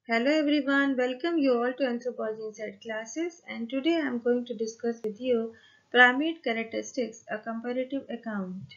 Hello everyone, welcome you all to Anthropology Inside classes, and today I am going to discuss with you primate characteristics, a comparative account.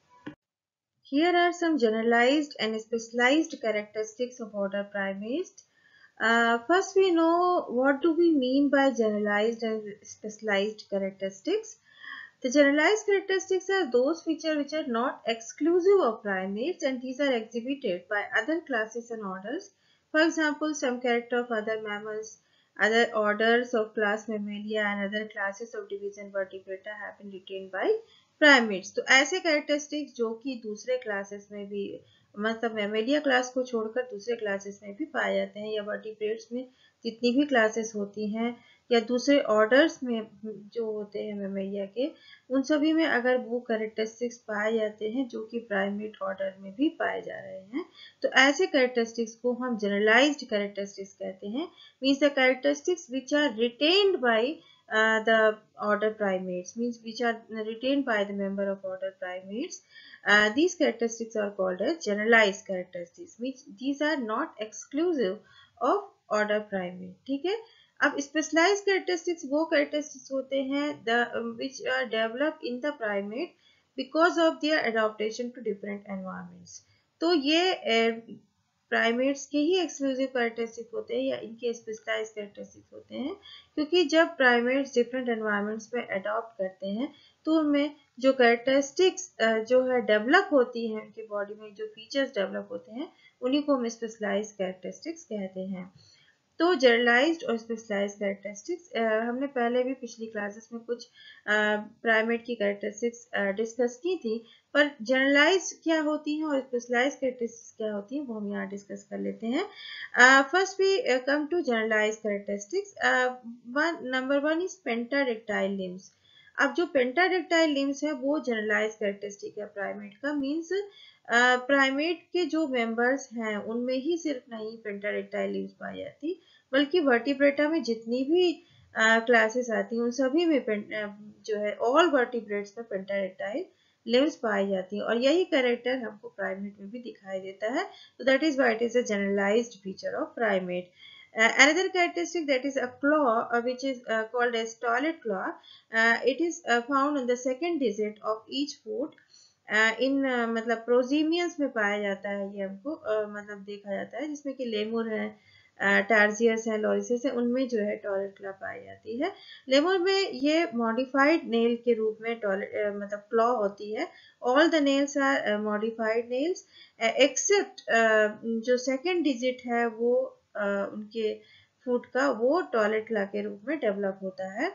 Here are some generalized and specialized characteristics of order primates. First, we know what do we mean by generalized and specialized characteristics. The generalized characteristics are those features which are not exclusive of primates, and these are exhibited by other classes and orders. For example, some character of other mammals, other orders of class Mammalia and other classes of division Vertebrata have been retained by primates. तो ऐसे characteristics जो कि दूसरे classes में भी मतलब Mammalia class को छोड़कर दूसरे क्लासेस में भी पाए जाते हैं, या वर्टिब्रेट्स में जितनी भी क्लासेस होती हैं या दूसरे ऑर्डर्स में जो होते हैं मेमेलिया के, उन सभी में अगर वो कैरेक्टरिस्टिक्स पाए जाते हैं जो कि प्राइमेट ऑर्डर में भी पाए जा रहे हैं, तो ऐसे कैरेक्टरिस्टिक्स को हम जनरलाइज्ड कैरेक्टरिस्टिक्स कहते हैं. Means the characteristics which are retained by the order primates, means which are retained by the member of order primates. These characteristics are called as generalized characteristics, means these are not exclusive of order primate. ठीक है. अब specialised characteristics वो characteristics होते हैं which are developed in the primate because of their adaptation to different environments. तो ये primates के ही exclusive characteristic होते हैं या इनके स्पेशलाइज्ड कैरेक्टरिस्टिक होते हैं, क्योंकि जब प्राइमेट्स डिफरेंट एनवायरनमेंट्स में अडॉप्ट करते हैं तो उनमें जो कैरेक्टरिस्टिक्स जो है डेवलप होती हैं, उनकी बॉडी में जो फीचर्स डेवलप होते हैं उन्हीं को हम स्पेशलाइज्ड कैरेक्टरिस्टिक्स कहते हैं. तो जनरलाइज्ड और स्पेशलाइज्ड कैरेक्टरिस्टिक्स हमने पहले भी पिछली क्लासेस में कुछ प्राइमेट की कैरेक्टरिस्टिक्स डिस्कस की थी, पर जनरलाइज्ड क्या होती हैं और स्पेशलाइज्ड कैरेक्टरिस्टिक्स क्या होती हैं वो हम यहाँ डिस्कस कर लेते हैं. First we come to generalized characteristics. Number one is pentadactyl limbs. अब जो पेंटाडेक्टाइल लिम्स है वो जनरलाइज कैरेक्टरिस्टिक है प्राइमेट का. मीन्स प्राइमेट के जो मेंबर्स हैं उनमें ही सिर्फ नहीं पेंटाडेक्टाइल लिम्स पाई जाती, बल्कि वर्टिब्रेटा में जितनी भी क्लासेस आती हैं उन सभी में जो है ऑल वर्टिब्रेट्स में पेंटाडेक्टाइल लिम्स पाई जाती हैं, और यही कैरेक्टर हमको प्राइमेट में भी दिखाई देता है. तो that is why it is a generalized feature of primate. Another characteristic that is a claw, which is called as toilet claw. It is found on the second digit of each foot. इन मतलब prosimians में पाया जाता है, ये हमको मतलब देखा जाता है, जिसमें कि लेमुर है, टार्जियस है, लॉरिसेस है, उनमें जो है टॉयलेट क्लॉ पाई जाती है. लेमुर में ये मॉडिफाइड नेल के रूप में मतलब क्लॉ होती है. All the nails are modified nails except जो सेकेंड डिजिट है वो उनके फुट का वो टॉयलेट क्लॉ के रूप में डेवलप होता है.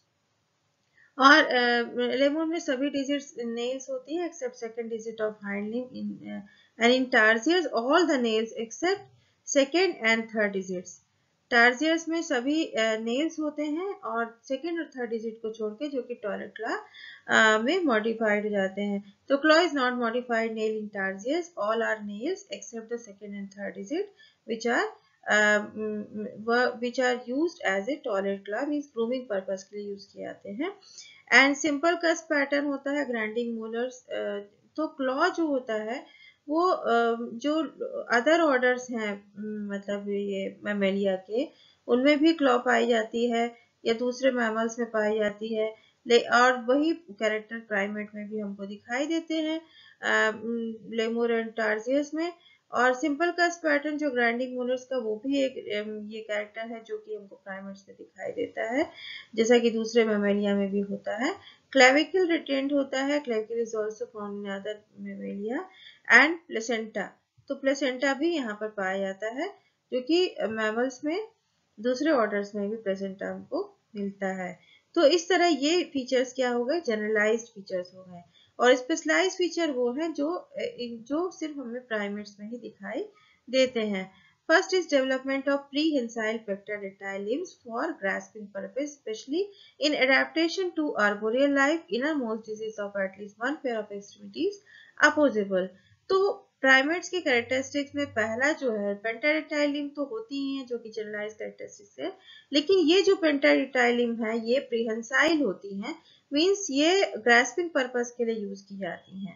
और लेमूर में सभी डिजिट्स नेल्स होती है except second digit of hind limb. And in tarsiers all the nails except second and third digits. Tarsiers में सभी नेल्स होते हैं और सेकंड और थर्ड डिजिट को छोड़ के जो कि टॉयलेट क्लॉ में मॉडिफाइड हो जाते हैं. तो claw is not modified nail in tarsiers, all are nails except the second and third digit which are which are used as a toilet claw, means grooming purpose के लिए use किए जाते हैं. एंड सिंपल कस्ट pattern होता है grinding molars. तो claw जो होता है वो जो अदर ऑर्डर्स हैं मतलब ये मैमेलिया के, उनमें भी क्लॉ पाई जाती है या दूसरे मैमल्स में पाई जाती है, और वही कैरेक्टर प्राइमेट में भी हमको दिखाई देते हैं लेमूर एंड टार्जियस में. और सिंपल कस्ट पैटर्न जो ग्राइंडिंग मोलर्स का, वो भी एक ये कैरेक्टर है जो कि हमको प्राइमेट्स में दिखाई देता है, जैसा कि दूसरे मैमेलिया में भी होता है. क्लेविकल रिटेन्ड होता है. Clavicle is also found in other mammalia. And placenta, तो प्लेसेंटा भी यहाँ पर पाया जाता है, जो कि मैमल्स में दूसरे ऑर्डर्स में भी प्लेसेंटा हमको मिलता है. तो इस तरह ये फीचर्स क्या हो गए, जनरलाइज्ड फीचर्स हो गए. और स्पेशलाइज्ड फीचर वो है जो सिर्फ हमें प्राइमेट्स में ही दिखाई देते हैं. First is development of prehensile pectoratile limbs for grasping purpose, especially in adaptation to arboreal life. Innermost digits of at least one pair of extremities opposable. तो प्राइमेट्स के कैरेक्टरिस्टिक्स में पहला जो है पेंटाडेक्टाइल लिम्ब तो होती ही है जो कि जनरलाइज कैरेक्टरिस्टिक्स है, लेकिन ये जो पेंटाडेक्टाइल लिम्ब है ये प्रीहेंसाइल होती हैं. मीन्स ये ग्रास्पिंग पर्पस के लिए यूज की जाती हैं.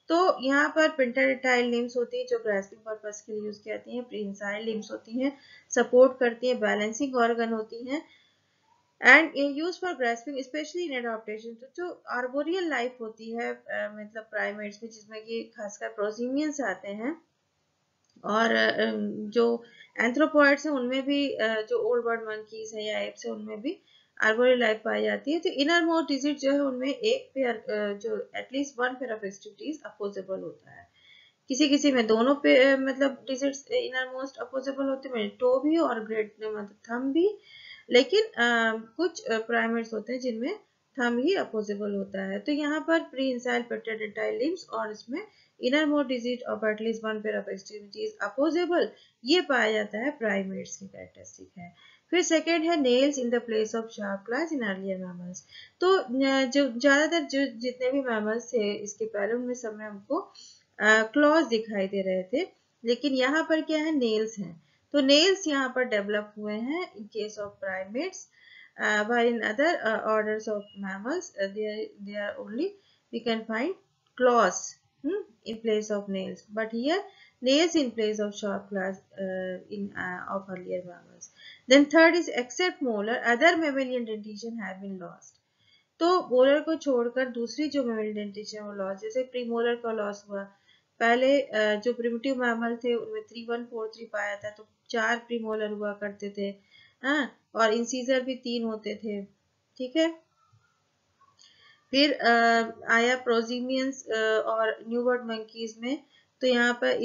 तो यहाँ पर प्रिंटेडाइल लिम्स होती है जो ग्रास्पिंग पर्पस के लिए यूज की जाती हैं, प्रीहेंसाइल लिम्स होती हैं, सपोर्ट करती हैं, बैलेंसिंग ऑर्गन होती हैं, and use for grasping specially in adaptation. तो जो आर्बोरियल लाइफ होती है मतलब प्राइमेट्स में, जिसमें कि खासकर प्रोसीमियंस आते हैं, और जो एंथ्रोपॉइड्स हैं उनमें भी जो ओल्ड बर्ड मंकीज है या एप्स है उनमें भी आर्बोरियल लाइफ पाई जाती है। तो इनर मोस्ट डिजिट जो है उनमें एक पेयर जो at least one pair of extremities opposable होता है, किसी किसी में दोनों पे मतलब डिजिट्स इनर मोस्ट अपोजेबल होते हैं, टो भी और ग्रेट मतलब थंब भी, लेकिन कुछ प्राइमेट्स होते हैं जिनमें थंब ही अपोजेबल होता है। तो यहाँ पर प्री इंसाइल पेट्रोडेंटाइल लिम्स और इसमें innermost digit of at least one pair of extremities opposable, ये पाया जाता है प्राइमेट्स की कैरेक्टरिस्टिक है। फिर सेकेंड है nails in the place of sharp claws in earlier mammals. तो जो ज्यादातर जो जितने भी मैमल्स थे इसके पहले उनमें सब में हमको क्लॉज दिखाई दे रहे थे, लेकिन यहाँ पर क्या है, नेल्स हैं। तो नेल्स यहाँ पर डेवलप हुए हैं in case of primates, while in other orders of mammals they are only we can find claws in place of nails, but here nails in place of sharp claws in of earlier mammals. Then third is except molar other mammalian dentition have been lost. तो molar को छोड़कर दूसरी जो memorial dentition वो loss, जैसे premolar का loss हुआ, पहले जो प्रिमिटिव मैमल थे उनमें 3143 पाया था, तो 4 प्रीमोलर हुआ करते थे, हाँ, और इंसीजर भी 3 होते थे, ठीक है। फिर आया प्रोजीमियंस और न्यू वर्ल्ड मंकीज में, तो यहाँ पर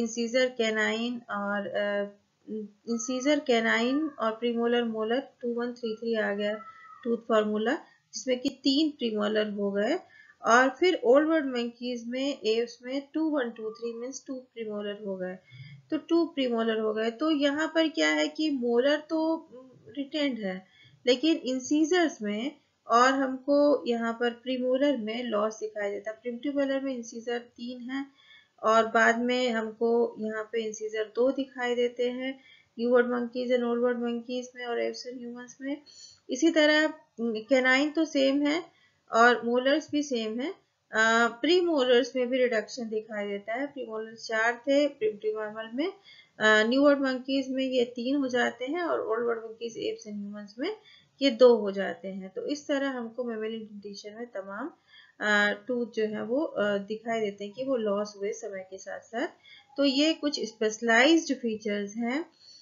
इंसीजर कैनाइन और प्रीमोलर मोलर 2133 आ गया टूथ फॉर्मूला, जिसमें कि 3 प्रीमोलर हो गए। और फिर ओल्ड वर्ल्ड मंकीज में एव्स में 2123 मीन्स 2 प्रीमोलर हो गए, तो 2 प्रीमोलर हो गए। तो यहाँ पर क्या है कि मोलर तो रिटेन्ड है, लेकिन इंसीजर्स में और हमको यहाँ पर प्रीमोलर में लॉस दिखाई देता है। प्रिमिटिव मोलर में इंसीजर 3 है और बाद में हमको यहाँ पे इंसीजर 2 दिखाई देते हैं new world monkeys and old world monkeys में और एप्स एंड ह्यूमंस में। इसी तरह कैनाइन तो सेम है और मोलर्स भी सेम है। प्री मोलर्स में भी रिडक्शन दिखाई देता है, प्री मोलर्स 4 थे प्रिमिटिव मैमल में, न्यू वर्ल्ड मंकीज में ये 3 हो जाते हैं और old world monkeys apes and humans में ये 2 हो जाते हैं। तो इस तरह हमको मेमोरियल डेंटिशन में तमाम टूथ जो है वो दिखाई देते हैं कि वो लॉस हुए समय के साथ साथ। तो ये कुछ स्पेशलाइज्ड फीचर्स हैं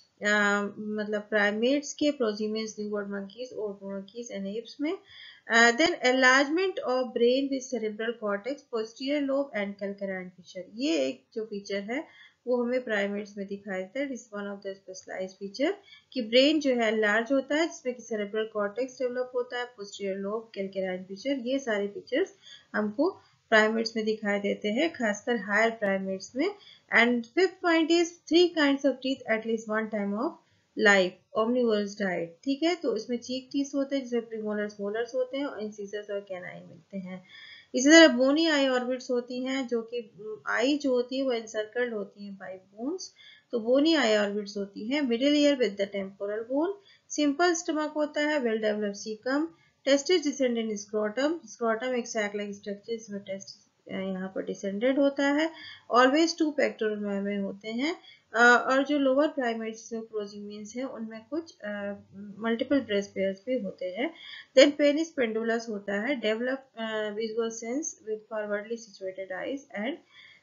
मतलब प्राइमेट्स के, prosimians, new world monkeys, old monkeys and apes में। Then enlargement of brain with cerebral cortex, posterior lobe and calcarine feature, ये एक जो फीचर है वो हमें प्राइमेट्स में दिखाई देता है। Is one of the specialized feature कि ब्रेन जो है लार्ज होता है, जिसमें कि सेरेब्रल कॉर्टेक्स डेवलप होता है, पोस्टीरियर लोब, कैल्केराइन फीचर, ये सारे फीचर्स हमको प्राइमेट्स में दिखाई देते हैं, खासकर हायर प्राइमेट्स में। And fifth point is 3 kinds of teeth at least one time of life, omnivorous diet, ठीक है। तो इसमें चीक टीथ होते हैं जिसमें प्रीमोलर्स, मोलर्स होते हैं और इंसीजर्स और कैनाइन मिलते हैं। इसी तरह बोनी आई ऑर्बिट्स होती हैं, जो कि आई जो होती है वो एनसर्कल्ड होती है बाय बोन्स, तो बोनी आई ऑर्बिट्स होती है। Middle ear with the temporal bone, simple stomach होता है, well developed caecum, testis descendant in scrotum, scrotum एक सैक लाइक स्ट्रक्चर जिसमें टेस्टिस यहाँ पर डिसेंडेड होता है, ऑलवेज 2 पेक्टोरल मैमे होते हैं। और जो लोअर प्राइमेट्स जो प्रोजीमियंस है उनमें कुछ मल्टीपल ब्रेस्ट पेयर्स भी होते हैं। देन पेनिस पेंडुलस होता है, develop visual sense with forwardly situated eyes and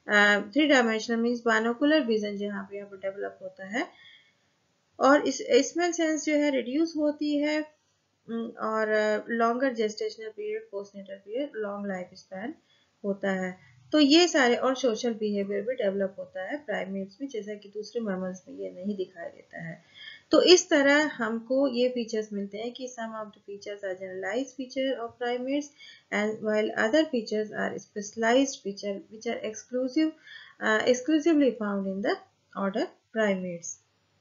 3 dimensional means binocular vision जहाँ पे यहाँ पर डेवलप होता है। और इस स्मेल सेंस जो है रिड्यूस होती है और longer gestational period, postnatal period, long life span होता है। तो ये सारे और सोशल बिहेवियर भी डेवलप होता है प्राइमेट्स में, जैसा कि दूसरे मैमल्स में ये नहीं दिखाई देता है। तो इस तरह हमको ये फीचर्स मिलते हैं कि some of the features are generalized feature of primates and while other features are specialized feature which are exclusively found in the order primates.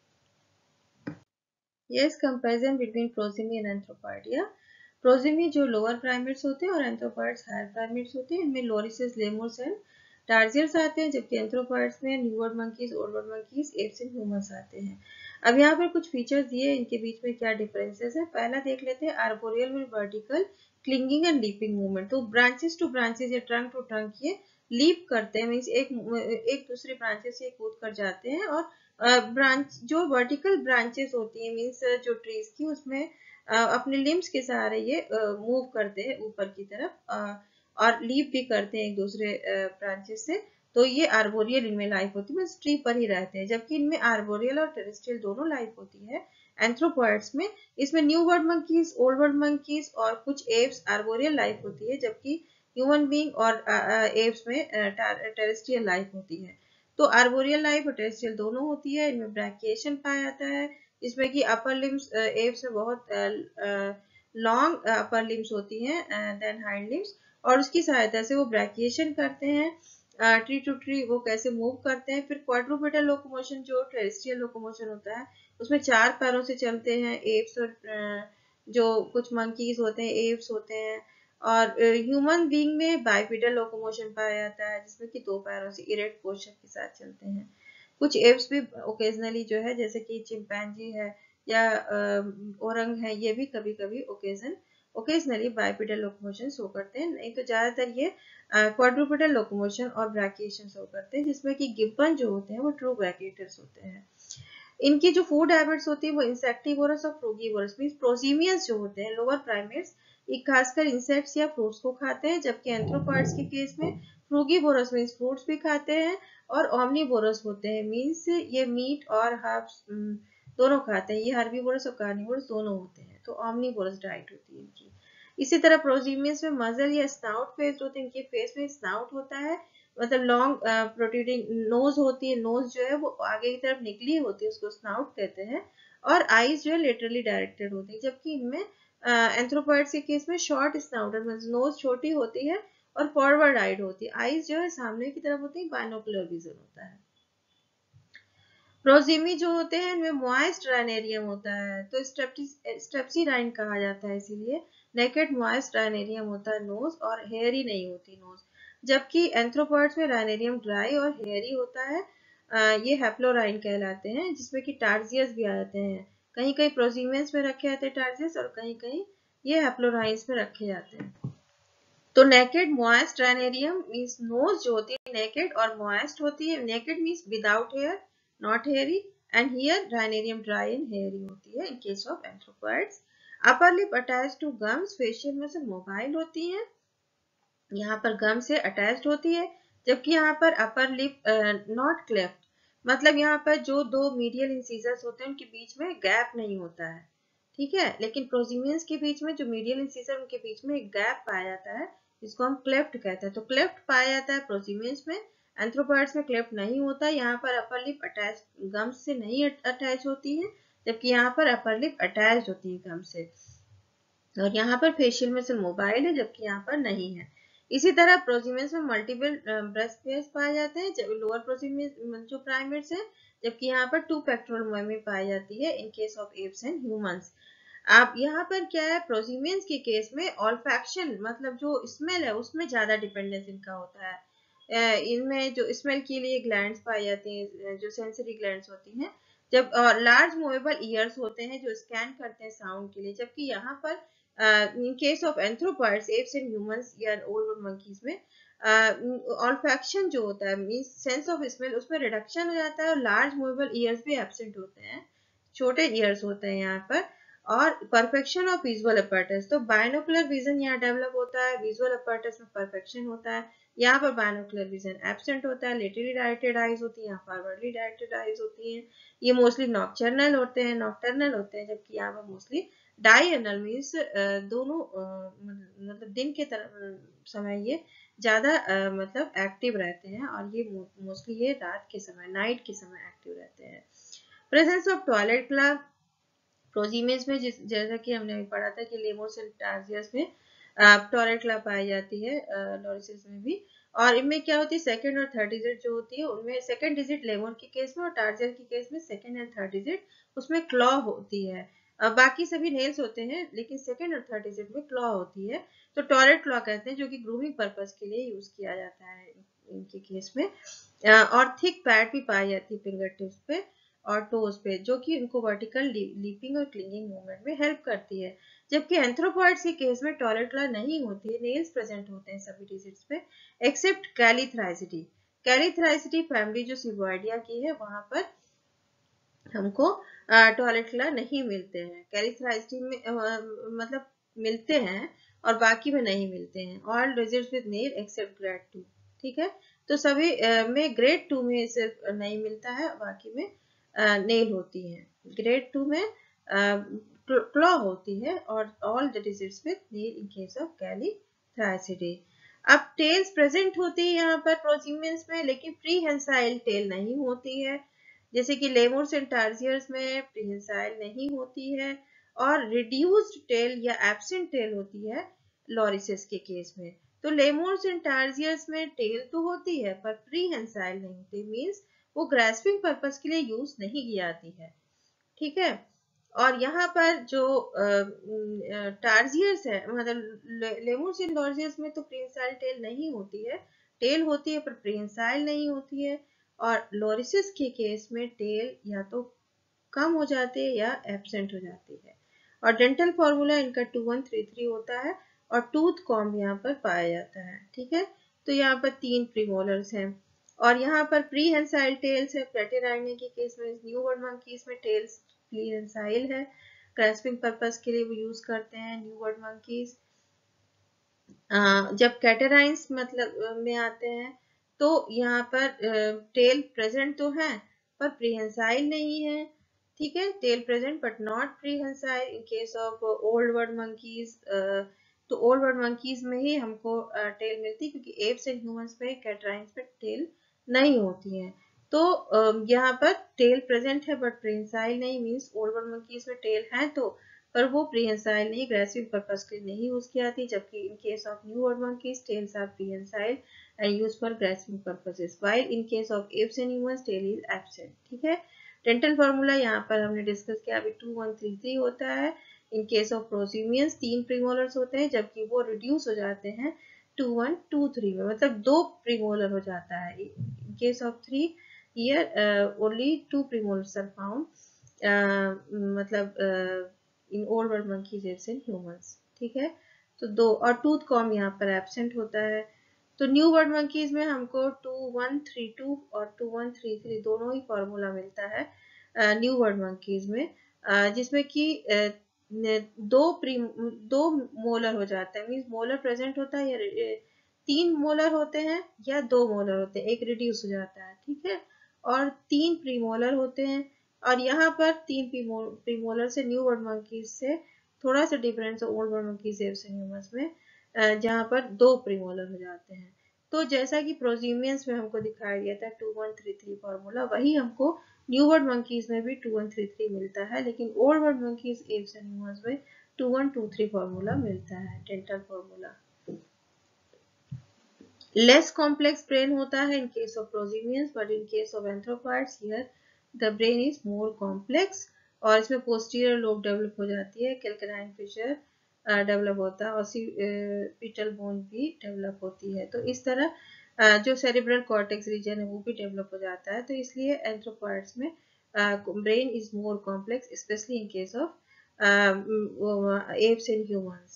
Yes, comparison between prosimy and anthropoidia. Prosimii जो lower primates होते हैं और anthropoids higher primates होते हैं, इनमें लोरिसेस, लेमूर्स and टार्जियर्स आते हैं, जबकि एंथ्रोपॉइड्स में new world monkeys, old world monkeys, apes and humans आते हैं। अब यहाँ पर कुछ फीचर्स दिए, इनके बीच में क्या डिफरेंसेस है। पहला देख लेते हैं, आर्बोरियल में vertical clinging and leaping movement, तो ब्रांचेस टू ब्रांचेस या ट्रंक टू ट्रंक ये लीप करते हैं, मीन्स एक दूसरे ब्रांचेस से कूद कर जाते हैं, और ब्रांच जो वर्टिकल ब्रांचेस होती हैं मीन्स जो ट्रीज की, उसमें अपने लिम्स के सहारे ये मूव करते हैं ऊपर की तरफ, और लीप भी करते हैं एक दूसरे ब्रांचेस से। तो ये आर्बोरियल इनमें लाइफ होती है, बस ट्री पर ही रहते हैं, जबकि इनमें आर्बोरियल और टेरेस्ट्रियल दोनों लाइफ होती है। एंथ्रोपॉइड्स में, इसमें new world monkeys, old world monkeys और कुछ एप्स आर्बोरियल लाइफ होती है, जबकि ह्यूमन बीइंग और एप्स में टेरेस्ट्रियल लाइफ होती है। तो आर्बोरियल लाइफ और टेरेस्ट्रियल दोनों होती है। इनमें ब्रैकिएशन पाया जाता है, इसमें कि अपर लिम्स एप्स में बहुत लॉन्ग अपर लिम्स होती हैं देन हाइंड लिम्स, और उसकी सहायता से वो ब्रैकिएशन करते हैं। ट्री टू ट्री वो कैसे मूव करते हैं। फिर क्वाड्रूपेडल लोकोमोशन जो टेरेस्ट्रियल लोकोमोशन होता है, उसमें 4 पैरों से चलते हैं एप्स, और जो कुछ मंकीज होते हैं एप्स होते हैं। और ह्यूमन बीइंग में बाइपेडल लोकोमोशन पाया जाता है, जिसमें कि 2 पैरों से इरेक्ट पोस्चर के साथ चलते हैं। कुछ एप्स भी ओकेजनली जो है, जैसे कि चिंपैंजी है या ओरंग है, ये भी कभी कभी ओकेजनली बाइपेडल लोकोमोशन शो करते हैं, नहीं तो ज्यादातर ये क्वाड्रूपेडल लोकोमोशन और ब्रैकिएशन शो करते हैं, जिसमें कि गिब्बन जो होते हैं वो ट्रू ब्रैकिएटर्स होते हैं। इनकी जो फूड हैबिट्स होती है वो इंसेक्टिवोरस और फ्रूगीवोरस, मींस प्रोसीमियस जो होते हैं लोअर प्राइमेट्स, ये खासकर इंसेक्ट्स या फ्रूट्स को खाते हैं, जबकि एंथ्रोपॉइड्स के केस में फ्रूगीवोरस मींस फ्रूट्स भी खाते हैं, और ओमनीवोरस होते हैं, मींस ये मीट और हर्ब्स दोनों खाते हैं। ये हर्बीवोरस और कार्निवोरस दोनों होते हैं, तो ओमनीवोरस डाइट होती है इनकी। इसी तरह प्रोसीमियस में मजल या स्नाउट फेस होते हैं, इनके फेस में स्नाउट होता है, मतलब लॉन्ग प्रोट्रूडिंग नोज होती है, नोज जो है वो आगे की तरफ निकली होती है, उसको स्नाउट कहते हैं, और आईज जो है लेटरली डायरेक्टेड होती है, जबकि इनमें एंथ्रोपॉइड्स के केस में शॉर्ट स्नाउट है, मतलब नोज छोटी होती है और फॉरवर्ड आइड होती है, आईज जो है सामने की तरफ होती है, बाइनोकुलर विजन होता है। प्रोजीमी जो होते हैं इनमें मॉइस्ट राइनेरियम होता है, तो स्ट्रेप्सीराइन कहा जाता है, इसीलिए नेकेड मॉइस्ट राइनेरियम होता है नोज, और हेयरी नहीं होती नोज, जबकि एंथ्रोपॉइड्स में राइनेरियम ड्राई और हेयरी होता है। ये हैप्लोराइन कहलाते हैं, जिसमें कि टार्जियस भी आ जाते हैं, कहीं कहीं प्रोजीमियंस में रखे जाते हैं टार्जियस, और कहीं कहीं ये हैप्लोराइंस में रखे जाते हैं। तो naked moist rhinarium means nose जो होती है नेकेड और मॉइस्ट होती है, naked means without hair, not hairy, and here rhinarium dry and hairy होती है in case of anthropoids. Upper lip attach to gums, facial muscle mobile होती है, यहाँ पर गम से अटैच्ड होती है, जबकि यहाँ पर अपर लिप नॉट क्लेफ्ट, मतलब यहाँ पर जो दो मीडियल इंसीजर्स होते हैं उनके बीच में गैप नहीं होता है, ठीक है, लेकिन प्रोजीमियंस के बीच में जो मीडियल इंसीजर उनके बीच में एक गैप पाया जाता है, जिसको हम क्लेफ्ट कहते हैं, तो क्लेफ्ट पाया जाता है प्रोजीमियंस में, एंथ्रोपॉइड्स में क्लेफ्ट नहीं होता। यहाँ पर अपर लिप अटैच गम्स से नहीं अटैच होती है, जबकि यहाँ पर अपर लिप अटैच होती है गम से, और यहाँ पर फेशियल मसल मोबाइल है, जबकि यहाँ पर नहीं है। इसी तरह प्रोजीमियंस में मल्टीपल ब्रेस्ट पेयर्स पाए जाते हैं, जब लोअर प्रोजीमियंस जो प्राइमेट्स है, जबकि यहाँ पर 2 पेक्टोरल मोएमी पाई जाती है in case of apes and humans. आप यहाँ पर क्या है, प्रोजीमियंस के केस में ऑल्फैक्शन मतलब जो स्मेल है उसमें ज्यादा डिपेंडेंस इनका होता है, इनमें जो स्मेल के लिए ग्लैंड्स पाई जाती हैं, जो सेंसरी ग्लैंड्स होती हैं, जब लार्ज मूवेबल ईयर्स होते हैं जो स्कैन करते हैं साउंड के लिए, जबकि यहाँ पर in case of anthropoids apes and humans या ओल्ड मंकीज में ऑल्फैक्शन जो होता है मींस सेंस ऑफ स्मेल, उसमें रिडक्शन हो जाता है, और लार्ज मूवेबल ईयर्स भी एब्सेंट होते हैं, छोटे ईयर्स होते हैं यहाँ पर, और परफेक्शन ऑफ विजुअल अपैरेटस, तो बाइनोकुलर विजन यहाँ डेवलप होता है, विजुअल अपैरेटस में परफेक्शन होता है, यहाँ पर बाइनोकुलर विजन एब्सेंट होता है, लेटरली डायरेक्टेड आईज होती है, यहाँ फॉरवर्डली डायरेक्टेड आईज होती हैं, ये मोस्टली नॉक्टर्नल होते हैं, जबकि यहाँ पर मोस्टली डायर्नल मीन्स दोनों मतलब दिन के समय ये ज्यादा मतलब एक्टिव रहते हैं, और ये मोस्टली ये रात के समय नाइट के समय एक्टिव रहते हैं। Presence of toilet claw prosimii में, जैसा कि हमने पढ़ा था कि लेमोर्स एंड टार्जियस में टॉयलेट क्लग पाई जाती है, लॉरिसिस में भी, और इनमें क्या होती है सेकंड और थर्ड डिजिट जो होती है, उनमें सेकंड डिजिट लेमोर के केस में और टार्जियर के केस में सेकंड एंड थर्ड डिजिट उसमें क्लॉ होती है, बाकी सभी नेल्स होते हैं लेकिन सेकंड और थर्ड डिजिट में क्लॉ होती है, तो टॉयलेट क्लॉ कहते हैं, जो कि ग्रूमिंग पर्पस के लिए यूज किया जाता है इनके केस में, और थिक पैड भी पाई जाती है फिंगर टिप्स पे, और टोज पे, जो कि उनको वर्टिकल लीपिंग और क्लिंगिंग मूवमेंट में हेल्प करती है। जबकि एंथ्रोपॉइड्स के केस में टॉयलेटला नहीं होती है, नेल्स प्रेजेंट होते हैं सभी डिजिट्स पे एक्सेप्ट कैलीथ्राइसिडी। कैलीथ्राइसिडी फैमिली जो सिबोइडिया की है, वहां पर हमको टॉयलेटला नहीं मिलते हैं। कैलीथ्राइसिडी में मतलब मिलते हैं और बाकी में नहीं मिलते हैं। All digits with nail except grade 2। ठीक है, तो सभी में ग्रेड 2 में सिर्फ नहीं मिलता है, बाकी में नेल होती है। ग्रेड 2 में क्लॉ होती है और all the digits with nail in case of callitrichidae. अब टेल्स प्रेजेंट होती है यहाँ पर प्रोसीमियंस में, लेकिन प्रीहेंसाइल टेल नहीं होती है, जैसे कि लेमूर्स एंड टार्सियर्स में प्रीहेंसाइल नहीं होती है, और रिड्यूस्ड टेल या एब्सेंट टेल होती है लॉरिसेस के केस में। तो लेमूर्स एंड टार्सियर्स में टेल तो होती है पर प्रीहेंसाइल नहीं होती, मींस वो ग्रास्पिंग पर्पस के लिए यूज नहीं की जाती है। ठीक है, और यहाँ पर जो टार्सियर्स है, मतलब लेमूर्स एंड टार्सियर्स में तो प्रीहेंसाइल टेल नहीं होती है, टेल होती है पर प्रीहेंसाइल नहीं होती है। और लोरिसिस के केस में टेल या तो कम हो जाती है या एब्सेंट हो जाती है। और डेंटल फॉर्मूला इनका 2133 होता है और टूथ कॉम्ब यहाँ पर पाया जाता है। ठीक है, तो यहाँ पर 3 प्रीमोलर्स हैं और यहाँ पर प्रीहेंसाइल टेल्स है। प्लेटिराइने के केस में, न्यू वर्ल्ड मंकीज में टेल्स प्रीहेंसाइल है, ग्रास्पिंग पर्पस के लिए वो यूज करते हैं न्यू वर्ल्ड मंकीज। जब कैटेराइन्स मतलब में आते हैं तो यहाँ पर टेल प्रेजेंट तो है पर प्रीहेंसाइल नहीं है। ठीक है, tail present but not prehensile in case of old world monkeys. तो ओल्ड वर्ल्ड मंकीज में ही हमको टेल मिलती है, क्योंकि एप्स एंड ह्यूमंस में, कैटेराइन्स में टेल नहीं होती है। तो यहाँ पर टेल प्रेजेंट है बट प्रीहेंसाइल नहीं, मीन्स ओल्ड वर्ल्ड मंकीज में टेल है तो, पर वो प्रीहेंसाइल नहीं, ग्रास्पिंग पर्पस के लिए नहीं यूज की जाती। जबकि in case of new world monkeys tails are prehensile and use for grasping purposes, while in case of apes and humans tail is absent. ठीक है, डेंटल फॉर्मूला यहाँ पर हमने डिस्कस किया अभी 2133 होता है। In case of prosimians 3 premolars होते हैं, जबकि वो रिड्यूस हो जाते हैं 2123 में, मतलब 2 प्रीमोलर हो जाता है। In case of 3 here only 2 premolars are found, मतलब in old world monkeys, apes and humans. ठीक है, तो 2, और टूथ कॉम्ब यहाँ पर एब्सेंट होता है। तो न्यू वर्ल्ड मंकीज में हमको 2132 और 2133 दोनों ही फॉर्मूला मिलता है न्यू वर्ल्ड मंकीज में, जिसमें कि दो मोलर हो जाता है, मीन्स मोलर प्रेजेंट होता है, या 3 मोलर होते हैं या 2 मोलर होते हैं, एक रिड्यूस हो जाता है। ठीक है, और 3 प्रीमोलर होते हैं। और यहाँ पर 3 प्रीमोलर से न्यू वर्ल्ड मंकीज से थोड़ा सा डिफरेंस है old world monkeys, apes and humans में, जहाँ पर 2 प्रीमोलर हो जाते हैं। तो जैसा कि प्रोसीमियंस में हमको दिखाया गया था 2133 फॉर्मूला, वही हमको न्यू वर्ल्ड मंकीज में भी 2133 मिलता है, लेकिन old world monkeys, apes and humans में 2123 फॉर्मूला मिलता है, dental formula. Less complex brain होता है in case of prosimians, but in case of anthropoids here the brain is more complex, और इसमें पोस्टीरियर लोब डेवलप हो जाती है, कैल्केनाइन फिशर डेवलप होता है, और पिटल बोन भी डेवलप होती है। तो इस तरह जो सेरिब्रल कॉर्टेक्स रीजन है वो भी डेवलप हो जाता है। तो इसलिए एंथ्रोपॉइड्स में brain is more complex, specially in case of apes and humans.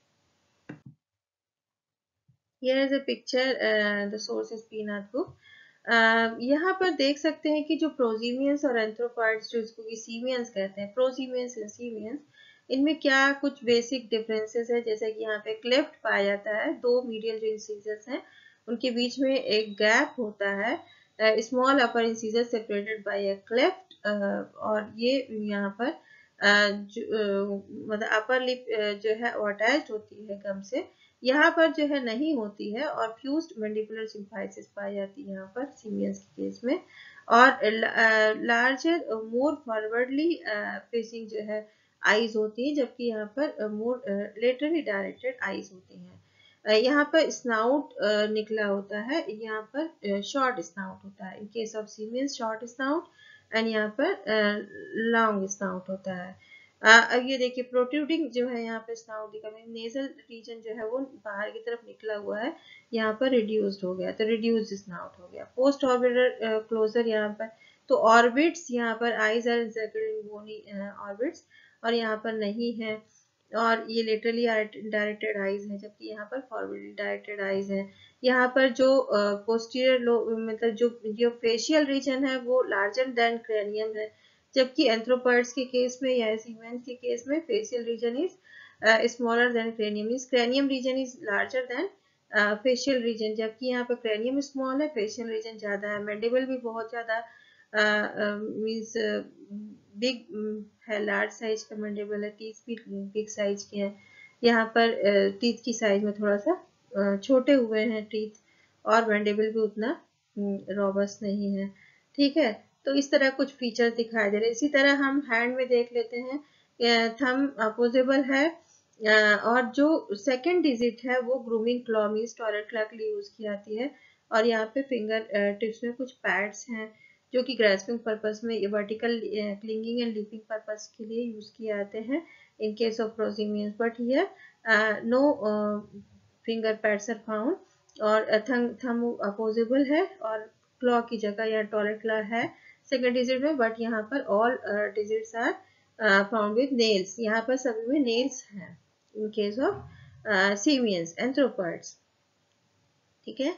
Here is a picture, the source is पीनाथ बुक। यहाँ पर देख सकते हैं कि जो प्रोसीमियंस और एंथ्रोपॉइड्स, जो इसको की सीमियंस कहते हैं, प्रोसीमियंस एंड सीमियंस, इनमें क्या कुछ बेसिक डिफरेंसेस है। जैसे कि यहाँ पे क्लेफ्ट पाया जाता है, 2 मीडियल जो इंसीजर्स हैं उनके बीच में एक गैप होता है, small upper incisor separated by a cleft, और ये यहाँ पर मतलब अपर लिप जो है अटैच्ड होती है गम से, यहाँ पर जो है नहीं होती है, और फ्यूज्ड मैंडिबुलर सिम्फाइसिस पाई जाती है यहाँ पर सीमियंस के केस में। और लार्जर मोर फॉरवर्डली फेसिंग जो है आईज होती है, जबकि यहाँ पर मोर लेटरली डायरेक्टेड आईज होती हैं। यहाँ पर स्नाउट निकला होता है, यहाँ पर शॉर्ट स्नाउट होता है। In case of simians short snout, and यहाँ पर लॉन्ग स्नाउट होता है। अब ये देखिए प्रोट्रूडिंग जो है यहाँ पे स्नाउट दिखा, नेजल रीजन जो है वो बाहर की तरफ निकला हुआ है, यहाँ पर रिड्यूस्ड हो गया, तो रिड्यूस्ड स्नाउट हो गया। पोस्ट ऑर्बिटल क्लोजर यहाँ पर तो ऑर्बिट्स यहाँ पर eyes are inserted bony orbits और यहाँ पर नहीं है, और ये लेटरली डायरेक्टेड आईज है, जबकि यहाँ पर फॉरवर्डली डायरेक्टेड आईज है। यहाँ पर जो पोस्टीरियर मतलब जो फेशियल रीजन है वो लार्जर देन क्रेनियम है, जबकि एंथ्रोपॉइड्स के केस में या सीमेंस के केस में facial region is smaller than cranium, means cranium region is larger than facial region, जबकि यहाँ पर क्रेनियम स्मॉल है, फेशियल रीजन ज्यादा है। मैंडिबल भी बहुत ज्यादा मींस बिग है, लार्ज साइज का मैंडिबल है, टीथ भी बिग साइज के हैं। यहाँ पर टीथ की साइज में थोड़ा सा छोटे हुए हैं टीथ, और मैंडिबल भी उतना रॉबस्ट नहीं है। ठीक है, तो इस तरह कुछ फीचर्स दिखाई दे रहे हैं। इसी तरह हम हैंड में देख लेते हैं, थंब अपोजेबल है, और जो सेकंड डिजिट है वो grooming claw means toilet claw के लिए यूज की जाती है, और यहाँ पे फिंगर टिप्स में कुछ पैड्स हैं जो कि ग्रेस्पिंग पर्पस में, vertical clinging and leaping purpose के लिए यूज किए जाते हैं in case of prosimians, but here no finger pads are found, और थंब अपोजेबल है, और क्लॉ की जगह या टॉयलेट क्लॉ है सेकंड डिजिट में, बट यहाँ पर all digits are found with nails, यहाँ पर सभी में नेल्स हैं in case of simians anthropoids. ठीक है,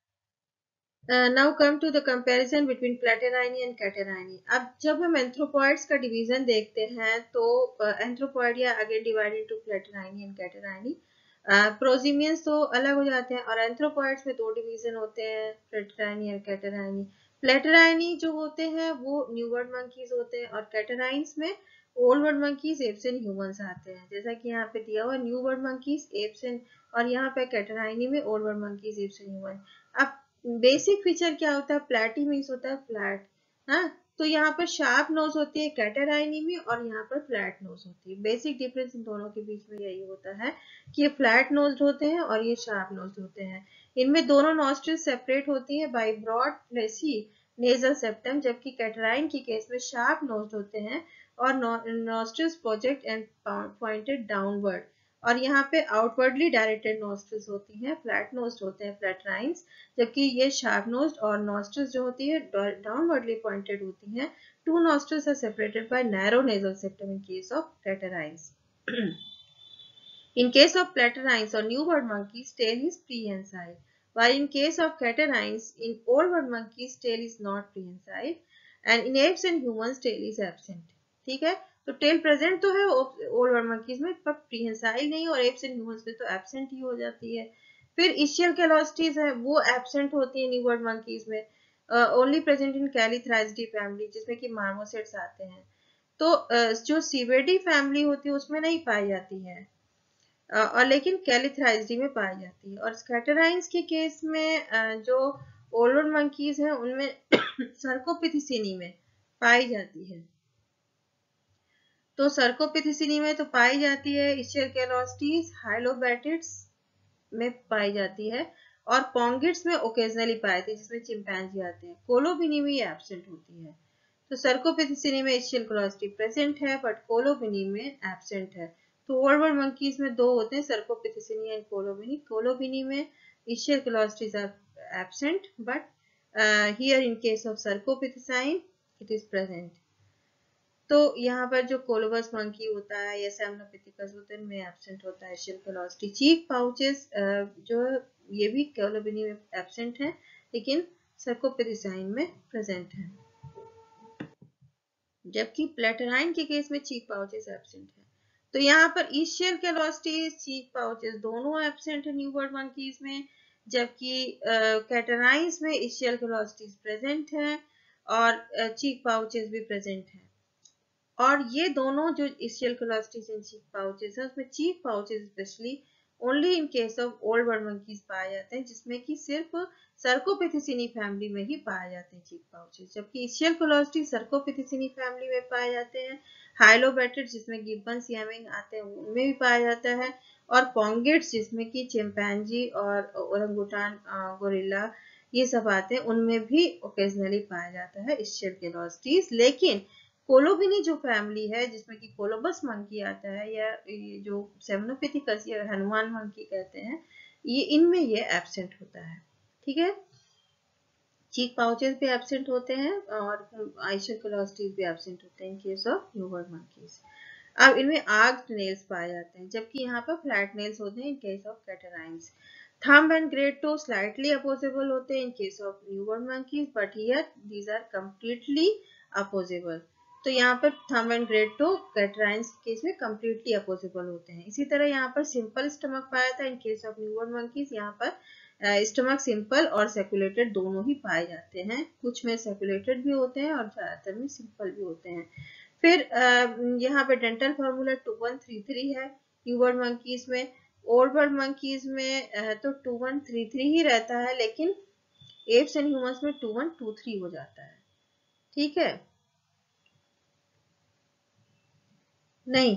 now come to the comparison between Platyrrhini and Catarrhini. अब जब हम anthropoids का डिवीजन देखते हैं तो anthropoidia again divided into Platyrrhini and Catarrhini. प्रोजीमियंस तो अलग हो जाते हैं, और एंथ्रोपॉइड्स में दो डिवीजन होते हैं, प्लेटराइनी और कैटराइनी। प्लेटराइनी जो होते हैं वो न्यू वर्ल्ड मंकीज होते हैं, और कैटराइन्स में old world monkeys, apes and humans आते हैं, जैसा कि यहाँ पे दिया हुआ new world monkeys, apes and, और यहाँ पे कैटराइनी में old world monkeys, apes and human. अब बेसिक फीचर क्या होता है, प्लेटी मीन्स होता है फ्लैट, हाँ, तो यहाँ पर शार्प नोज होती है कैटराइनी में, और यहाँ पर फ्लैट नोज होती है। बेसिक डिफरेंस इन दोनों के बीच में यही होता है कि ये फ्लैट नोज्ड होते हैं और ये शार्प नोज्ड होते हैं। इनमें दोनों नॉस्ट्रिल सेपरेट होती है by broad fleshy nasal septum, जबकि कैटराइन के केस में शार्प नोज्ड होते हैं और nostrils project and pointed downward, और यहाँ पे आउटवर्डली डायरेक्टेड नॉस्ट्रिल्स होती हैं, फ्लैट नोज्ड होते हैं फ्लैटराइन्स, जबकि ये शार्प नोज्ड, और नॉस्ट्रिल्स जो होती है डाउनवर्डली पॉइंटेड होती हैं। Two nostrils are separated by narrow nasal septum in case of catarrhines. In case of platyrrhines or new world monkeys, tail is prehensile, while in case of catarrhines, in old world monkeys, tail is not prehensile, and in apes and humans, tail is absent. ठीक है, तो tail present तो है old world monkeys में, पर prehensile नहीं, और apps and humans में तो एब्सेंट ही हो जाती है। फिर इशियल कैलोस्टीज है वो एब्सेंट होती है न्यू वर्ल्ड मंकीज में, only present in callitrichidae family, जिसमें कि मार्मोसेट्स आते हैं। तो जो सीवेडी फैमिली होती है उसमें नहीं पाई जाती है, और लेकिन कैलिथ्राइजिडी में पाई जाती है। और स्कैटराइन्स के केस में जो ओल्ड मंकीज हैं उनमें सर्कोपिथिसिनी में पाई जाती है, तो सर्कोपिथिसिनी में तो पाई जाती है, इशियल कैलोस्टीज हाइलोबैटिड्स में पाई जाती है, और पोंगिड्स में ओकेजनली पाई जाती है, जिसमें चिंपैंजी आते हैं। कोलोबिनी में एब्सेंट होती है। तो सर्कोपिथिसिनी में इशियल कैलोस्टी प्रेजेंट है, बट कोलोबिनी में एब्सेंट है। तो ओल्ड वर्ल्ड मंकीज में दो होते हैं, सर्कोपिथिसिनी एंड कोलोबिनी। कोलोबिनी में ischial callosities are absent, but here in case of cercopithecine it is present. तो यहाँ पर जो कोलोबस मंकी होता है या सेमनोपिथिकस होता है, इनमें एब्सेंट होता है इशियल कैलोस्टी। चीक पाउचेस जो ये भी कोलोबिनी में एब्सेंट है, लेकिन सर्कोपिथिसाइन में प्रेजेंट है, जबकि प्लेटराइन के केस में चीक पाउचेस एब्सेंट है। तो यहाँ पर इशियल कैलोस्टीज, चीक पाउचेस दोनों एब्सेंट है न्यू वर्ल्ड मंकीज में, जबकि कैटराइन्स में इशियल कैलोस्टीज प्रेजेंट है और चीक पाउचेस भी प्रेजेंट है। और ये दोनों जो ischial callosities and cheek pouches है, उसमें cheek pouches specially only in case of old world monkeys पाए जाते हैं, जिसमें कि सिर्फ सर्कोपिथिसिनी फैमिली में ही पाए जाते हैं चीक पाउचेस, जबकि इशियल कैलोस्टीज सर्कोपिथिसिनी फैमिली में पाए जाते हैं। हाइलोबैटिड जिसमें गिब्बन सियामिंग आते हैं उनमें भी पाया जाता है, और पोंगिड्स जिसमें कि चिंपैंजी और ओरंगुटान, गोरिल्ला ये सब आते हैं, उनमें भी ओकेजनली पाया जाता है इशियल कैलोस्टीज। लेकिन कोलोबिनी जो फैमिली है जिसमें कि कोलोबस मंकी आता है, या ये जो सेमनोपिथिकस या हनुमान मंकी कहते हैं, ये इनमें ये एब्सेंट होता है। ठीक है, चीक पाउचेस भी एब्सेंट होते हैं और आइशर वेलोसिटीज भी एब्सेंट होते हैं in case of newborn monkeys. अब इनमें आर्क्ड नेल्स पाए जाते हैं, जबकि यहाँ पर फ्लैट नेल्स होते हैं in case of catarrhines. Thumb and great toe slightly opposable होते हैं in case of newborn monkeys, but here these are completely opposable. तो यहाँ पर thumb and great toe catarrhines के केस में कंप्लीटली अपोजेबल होते हैं। इसी तरह यहाँ पर सिंपल स्टमक पाया था in case of newborn monkeys. यहाँ पर स्टमक सिंपल और सेकुलेटेड दोनों ही पाए जाते हैं, कुछ में सेकुलेटेड भी होते हैं और ज्यादातर में सिंपल भी होते हैं। फिर यहाँ पे डेंटल फॉर्मूला 2133 है न्यूबॉर्न मंकीज में। ओल्ड बर्ड मंकीज में तो 2133 ही रहता है, लेकिन एप्स एंड ह्यूमंस में 2123 हो जाता है। ठीक है, नहीं,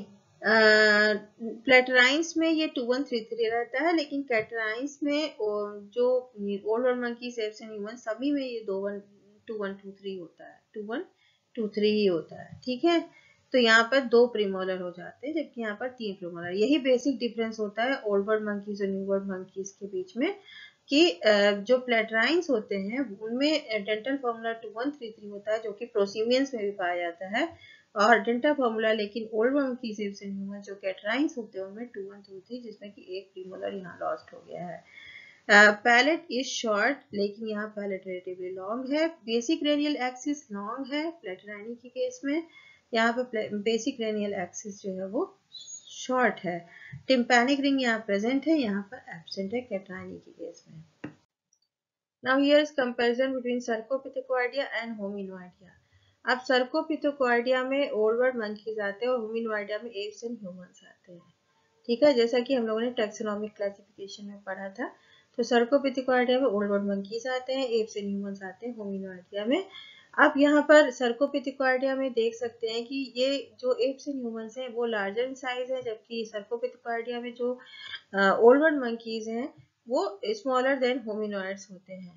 प्लेटराइन्स में ये 2133 रहता है, लेकिन कैटराइन्स में जो old bird monkeys, apes and humans सभी में ये 2123 होता है, 2123 ही होता है। ठीक है, तो यहाँ पर 2 प्रीमोलर हो जाते हैं, जबकि यहाँ पर 3 प्रीमोलर। यही बेसिक डिफरेंस होता है ओल्ड बर्ड मंकीज और न्यू बर्ड मंकीज के बीच में, कि जो प्लेटराइन्स होते हैं उनमें डेंटल फॉर्मूला 2133 होता है, जो कि प्रोसीमियंस में भी पाया जाता है, और डेंटल फॉर्मूला लेकिन old monkeys apes and humans जो कैटराइन्स होते हैं उनमें 2123, जिसमें कि एक प्रीमोलर यहाँ लॉस्ट हो गया है। पैलेट इज शॉर्ट, लेकिन यहाँ पैलेट रिलेटिवली लॉन्ग है। बेसिक रेनियल एक्सिस लॉन्ग है प्लेटराइनी के केस में, यहाँ पे बेसिक रेनियल एक्सिस जो है वो शॉर्ट है। टिम्पैनिक रिंग यहाँ प्रेजेंट है, यहाँ पर एब्सेंट है कैटराइनी के केस में। Now here is comparison between cercopithecoidea and hominoidea. अब सर्कोपिथेकोइडिया में ओल्ड बर्ड मंकीज आते हैं और होमिनोइडिया में एप्स एंड ह्यूमंस आते हैं। ठीक है, जैसा कि हम लोगों ने टैक्सोनॉमिक क्लासिफिकेशन में पढ़ा था। तो सर्कोपिथेकोइडिया में ओल्ड बर्ड मंकीज आते हैं, एप्स एंड ह्यूमंस आते हैं होमिनोइडिया में। अब यहाँ पर सर्कोपिथेकोइडिया में देख सकते हैं कि ये जो एप्स एंड ह्यूमंस हैं वो लार्जर इन साइज है, जबकि सर्कोपिथेकोइडिया में जो ओल्ड बर्ड मंकीज हैं वो स्मॉलर देन होमिनोइड्स होते हैं,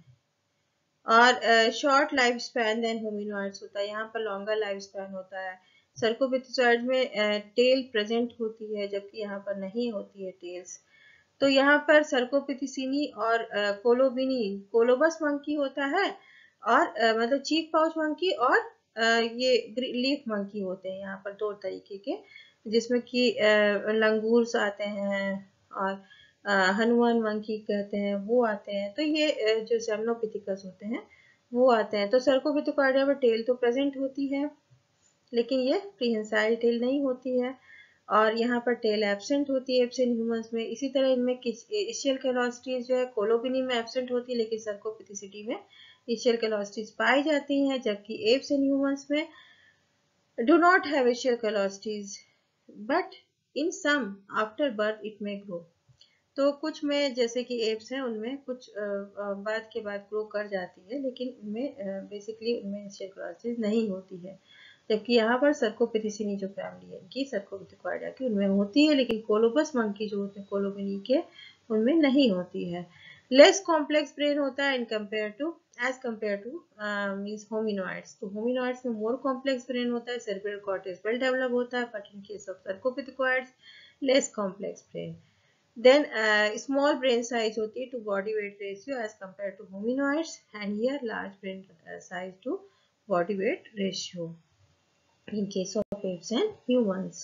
और short life span than hominoids होता है। यहाँ पर लॉन्गर लाइफ स्पैन होता है। सर्कोपिथेकोइड में टेल प्रेजेंट होती है, जबकि यहाँ पर नहीं होती है टेल्स। तो यहाँ पर सर्कोपिथिसिनी और कोलोबिनी कोलोबस मंकी होता है, और मतलब चीक पाउच मंकी और ये लीफ मंकी होते हैं। यहाँ पर 2 तरीके के, जिसमें कि लंगूर्स आते हैं और हनुमान मंकी कहते हैं वो आते हैं। तो ये जो सेमनोपिथिकस होते हैं वो आते हैं। तो सर्कोपिथेकोइडिया में टेल तो प्रेजेंट होती है, लेकिन ये प्रीहेंसाइल टेल नहीं होती है, और यहाँ पर टेल एब्सेंट होती है एप्स एंड ह्यूमंस में। इसी तरह इनमें इशियल कैलोसिटीज जो है कोलोबिनी में एब्सेंट होती है, लेकिन सर्कोपिथिसिटी में इशियल कैलोसिटीज पाई जाती हैं, जबकि एप्स एंड ह्यूमंस में do not have ischal velocities, but in some after birth it may grow। तो कुछ में जैसे कि एप्स हैं उनमें कुछ बाद के बाद ग्रो कर जाती है, लेकिन उनमें बेसिकली उनमें इनिशियल वेलोसिटीज नहीं होती है। जबकि यहाँ पर सर्कोपिथिसिनी जो फैमिली है इनकी सर्कोपिथिकोइडिया की उनमें होती है, लेकिन कोलोबस मंकी जो होते हैं कोलोबिनी के उनमें नहीं होती है। लेस कॉम्प्लेक्स ब्रेन होता है in compare to as compare to means hominoids. तो होमिनोइड्स में मोर कॉम्प्लेक्स ब्रेन होता है, सेरेब्रल कॉर्टेक्स वेल डेवलप होता है, but in case of cercopithecoids less complex brain. Then small brain size होती है to body weight ratio as compared to hominoids, and here large brain size to body weight ratio in case of apes and humans.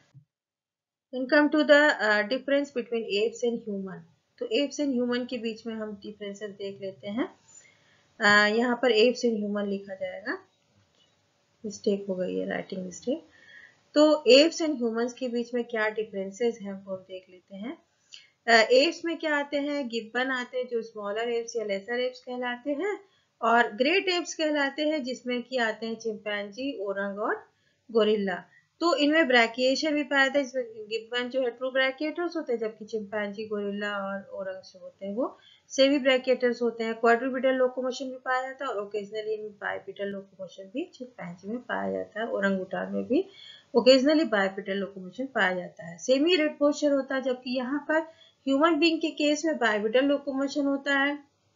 Then come to the difference between apes and human. तो apes and human के बीच में हम differences देख लेते हैं। यहाँ पर apes and human लिखा जाएगा, मिस्टेक हो गई है, राइटिंग मिस्टेक। तो apes and humans के बीच में क्या differences हैं वो देख लेते हैं। एप्स में क्या आते हैं, गिब्बन आते हैं जो स्मॉलर एप्स या लेसर एप्स कहलाते हैं, और ग्रेट एप्स कहलाते हैं जिसमें कि आते हैं चिंपैंजी, ओरंग और गोरिल्ला। तो इनमें ब्रैकिएशन भी पाया जाता है, इसमें गिब्बन जो है ट्रू ब्रैकिएटर्स होते हैं, जबकि चिंपैंजी, गोरिल्ला और ओरंग जो होते हैं वो सेमी ब्रैकिएटर्स होते हैं। क्वाड्रूपिडल लोकोमोशन भी पाया जाता है, और ओकेजनली इनमें बाइपिडल लोकोमोशन भी चिंपैंजी में पाया जाता है। ओरंगुटान में भी ओकेजनली बाइपिडल लोकोमोशन पाया जाता है। सेमी इरेक्ट पोस्चर होता है, जबकि यहाँ पर ह्यूमन बीइंग के केस में बाइपिडल लोकोमोशन होता है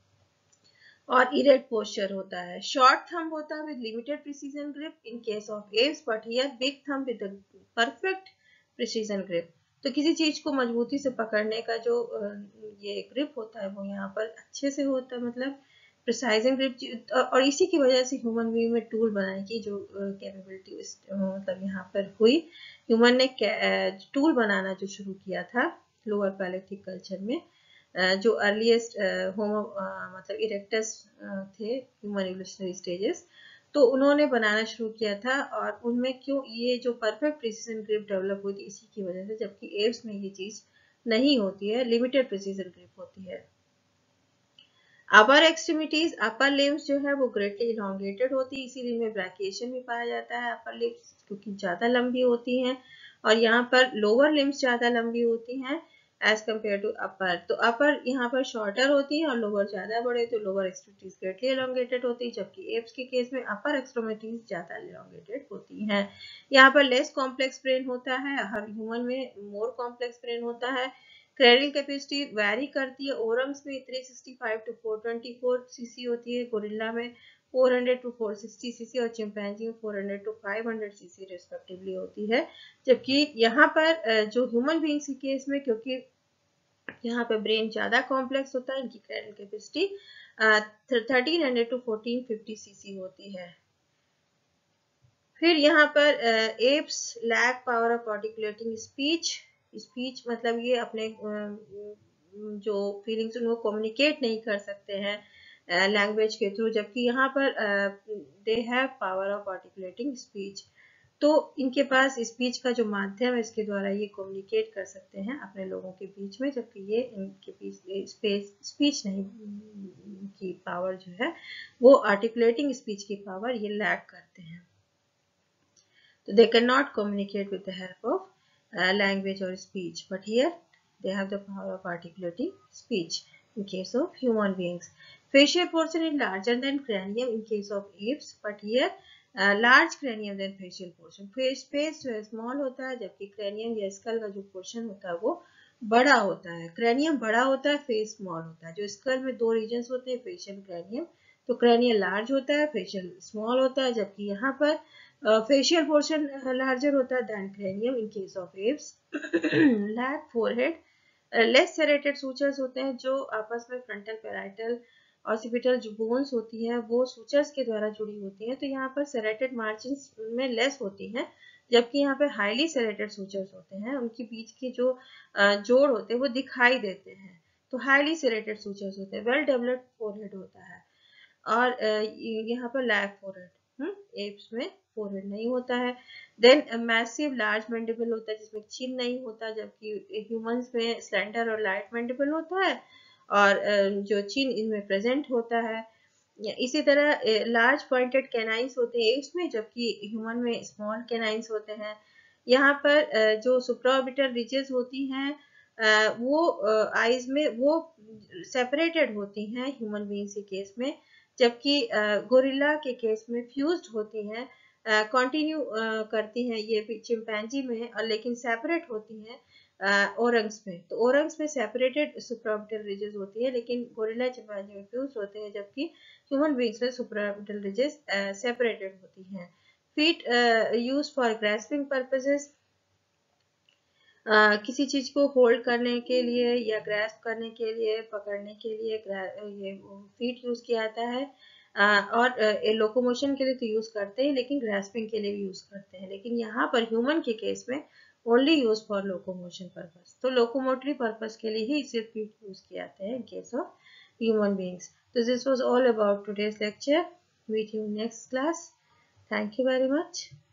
और इरेक्ट पोस्चर होता है। शॉर्ट थंब होता है with limited precision grip in case of apes, but here big thumb with perfect precision grip. तो किसी चीज को मजबूती से पकड़ने का जो ये ग्रिप होता है वो यहाँ पर अच्छे से होता है, मतलब प्रिसाइजिंग ग्रिप, और इसी की वजह से ह्यूमन बीइंग में टूल बनाने की जो कैपेबिलिटी मतलब यहाँ पर हुई, ह्यूमन ने टूल बनाना जो शुरू किया था लोअर पैलेथिक कल्चर में, जो अर्लीस्ट होमो मतलब इरेक्टस थे ह्यूमन इवोल्यूशनरी स्टेजेस, तो उन्होंने बनाना शुरू किया था। और उनमें क्यों ये जो परफेक्ट प्रिसीजन ग्रिप डेवलप हुई थी इसी की वजह से, जबकि एप्स में ये चीज नहीं होती है, लिमिटेड प्रिसीजन ग्रिप होती है। अपर एक्सट्रीमिटीज, अपर लिम्स जो है वो ग्रेटली इलोंगेटेड होती है, इसीलिए में ब्रैकिएशन भी पाया जाता है अपर लिम्स, क्योंकि ज्यादा लंबी होती हैं। और यहाँ पर लोअर लिम्स ज्यादा लंबी होती हैं एज कम्पेयर टू अपर। तो अपर यहाँ पर शॉर्टर होती है और लोअर ज्यादा बड़े, तो लोअर एक्सट्रीमिटीज ग्रेटली इलोंगेटेड होती है, जबकि एप्स के केस में अपर एक्सट्रीमिटीज ज्यादा इलोंगेटेड होती हैं। यहाँ पर लेस कॉम्प्लेक्स ब्रेन होता है, हर ह्यूमन में मोर कॉम्प्लेक्स ब्रेन होता है। क्रेडिल कैपेसिटी वैरी करती है, ओरम्स में 365 टू 424 सीसी होती है, गोरिल्ला में 400 टू 460 सीसी और चिंपैंजी में 400 टू 500 सीसी रिस्पेक्टिवली होती है। जबकि यहाँ पर जो ह्यूमन बीइंग्स के केस में, क्योंकि यहाँ पर ब्रेन ज्यादा कॉम्प्लेक्स होता है, इनकी क्रेडिल कैपेसिटी 1300 टू 1450 सीसी होती है। फिर यहाँ पर apes lack power of articulating speech. Speech मतलब ये अपने जो फीलिंग्स उनको कम्युनिकेट नहीं कर सकते हैं लैंग्वेज के थ्रू, जबकि यहाँ पर they have power of articulating speech. तो इनके पास स्पीच का जो माध्यम है इसके द्वारा ये कम्युनिकेट कर सकते हैं अपने लोगों के बीच में, जबकि ये इनके बीच स्पीच नहीं की पावर जो है वो आर्टिकुलेटिंग स्पीच की पावर ये लैक करते हैं। So they cannot communicate with the help of language or speech, but here they have the power of articulating speech in case of human beings. Facial portion is larger than cranium in case of apes, but here large cranium than facial portion. Face जो है small होता है, जबकि cranium या skull का जो portion होता है वो बड़ा होता है। cranium बड़ा होता है, face small होता है। जो skull में दो regions होते हैं, facial cranium, तो cranial large होता है, facial small होता है, जबकि यहाँ पर facial portion larger होता है than cranium in case of apes. Lack forehead, less serrated sutures होते हैं जो आपस में फ्रंटल पैराइटल ऑसिपिटल जो बोन्स होती है वो सूचर्स के द्वारा जुड़ी होती हैं, तो यहाँ पर सेरेटेड मार्जिन्स में लेस होती हैं, जबकि यहाँ पर हाईली सेरेटेड सूचर्स होते हैं, उनके बीच के जो जोड़ होते हैं वो दिखाई देते हैं, तो हाईली सेरेटेड सूचर्स होते हैं। वेल डेवलप्ड फोरहेड होता है। और यहाँ पर लैक फोरहेड, एप्स में फोरहेड नहीं होता है। देन मैसिव लार्ज मैंडिबल होता है जिसमें चिन नहीं होता, जबकि ह्यूमंस में स्लेंडर और लाइट मैंडिबल होता है और जो चिन इनमें प्रेजेंट होता है। इसी तरह लार्ज पॉइंटेड कैनाइंस होते हैं एप्स में, जबकि ह्यूमन में स्मॉल कैनाइंस होते हैं। यहाँ पर जो सुप्राऑर्बिटल रिजेस होती हैं वो आईज में वो सेपरेटेड होती हैं ह्यूमन बीइंग्स के केस में, जबकि गोरिल्ला के केस में फ्यूज्ड होती हैं, कंटिन्यू करती हैं ये चिंपैंजी में, और लेकिन सेपरेट होती हैं ओरंग्स में। तो ओरंग्स में सेपरेटेड सुप्राऑर्बिटल रिजेस होती है, लेकिन गोरिल्ला चिंपैंजी में फ्यूज्ड होते हैं, जबकि ह्यूमन बीइंग्स में सुप्राऑर्बिटल रिजेस सेपरेटेड होती हैं। Feet use for grasping purposes, किसी चीज को होल्ड करने के लिए या ग्रैस्प करने के लिए, पकड़ने के लिए ये फीट यूज किया जाता है। और लोकोमोशन के लिए तो यूज करते हैं, लेकिन ग्रैस्पिंग के लिए भी यूज करते हैं, लेकिन यहाँ पर ह्यूमन के केस में only use for locomotion purpose, तो लोकोमोटरी पर्पस के लिए ही सिर्फ फीट यूज किए जाते हैं in case of human beings. तो this was all about today's lecture. Meet you next class. Thank you very much.